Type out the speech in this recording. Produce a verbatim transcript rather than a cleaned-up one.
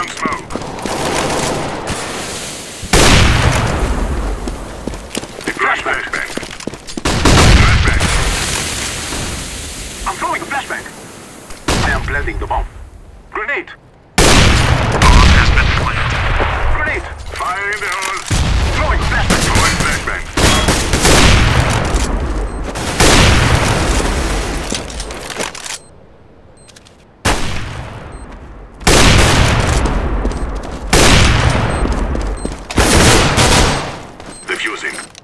down smoke. Deploying flashbang. Flashbang. I'm throwing a flashbang. I am planting the bomb. Grenade. Bomb has been planted. Grenade. Fire in the hole. Throwing flashbang. Throwing flashbang. Defusing.